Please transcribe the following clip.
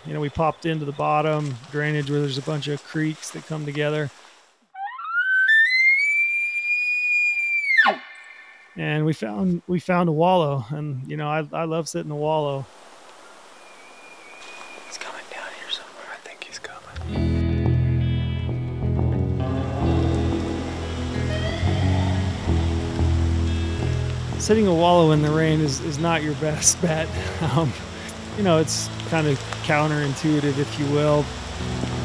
You know, we popped into the bottom drainage where there's a bunch of creeks that come together. And we found a wallow, and you know, I love sitting in a wallow. He's coming down here somewhere. I think he's coming. Sitting a wallow in the rain is not your best bet. You know, it's kind of counterintuitive, if you will.